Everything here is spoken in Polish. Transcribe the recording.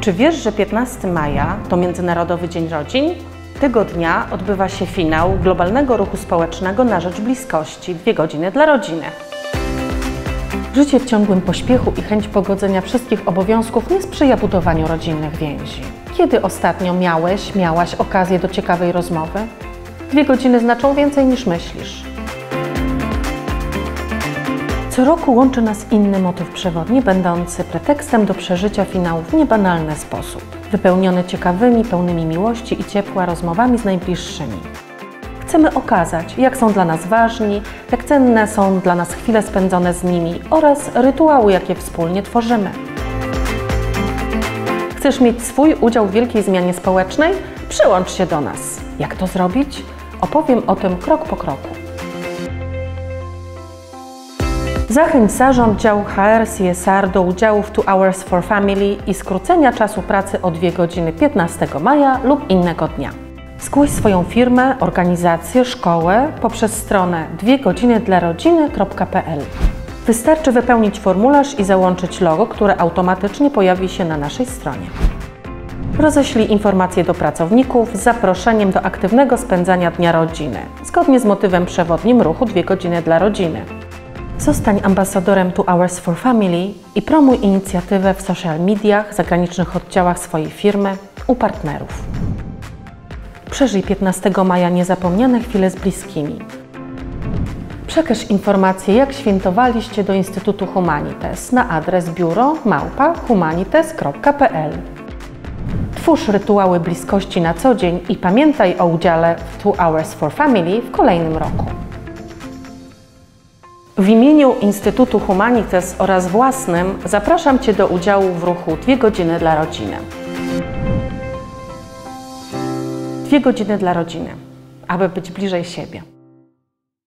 Czy wiesz, że 15 maja to Międzynarodowy Dzień Rodzin? Tego dnia odbywa się finał globalnego ruchu społecznego na rzecz bliskości 2 godziny dla rodziny. Życie w ciągłym pośpiechu i chęć pogodzenia wszystkich obowiązków nie sprzyja budowaniu rodzinnych więzi. Kiedy ostatnio miałaś okazję do ciekawej rozmowy? 2 godziny znaczą więcej niż myślisz. Co roku łączy nas inny motyw przewodni, będący pretekstem do przeżycia finału w niebanalny sposób. Wypełniony ciekawymi, pełnymi miłości i ciepła rozmowami z najbliższymi. Chcemy okazać, jak są dla nas ważni, jak cenne są dla nas chwile spędzone z nimi oraz rytuały, jakie wspólnie tworzymy. Chcesz mieć swój udział w wielkiej zmianie społecznej? Przyłącz się do nas. Jak to zrobić? Opowiem o tym krok po kroku. Zachęć zarząd działu HR CSR do udziału w 2 Hours for Family i skrócenia czasu pracy o 2 godziny 15 maja lub innego dnia. Zgłoś swoją firmę, organizację, szkołę poprzez stronę 2godzinydlarodziny.pl. Wystarczy wypełnić formularz i załączyć logo, które automatycznie pojawi się na naszej stronie. Roześlij informacje do pracowników z zaproszeniem do aktywnego spędzania Dnia Rodziny, zgodnie z motywem przewodnim ruchu 2 godziny dla rodziny. Zostań ambasadorem 2 Hours for Family i promuj inicjatywę w social mediach, zagranicznych oddziałach swojej firmy, u partnerów. Przeżyj 15 maja niezapomniane chwile z bliskimi. Przekaż informacje, jak świętowaliście, do Instytutu Humanites na adres biuro@humanites.pl. Twórz rytuały bliskości na co dzień i pamiętaj o udziale w 2 Hours for Family w kolejnym roku. W imieniu Instytutu Humanites oraz własnym zapraszam Cię do udziału w ruchu 2 godziny dla rodziny. 2 godziny dla rodziny, aby być bliżej siebie.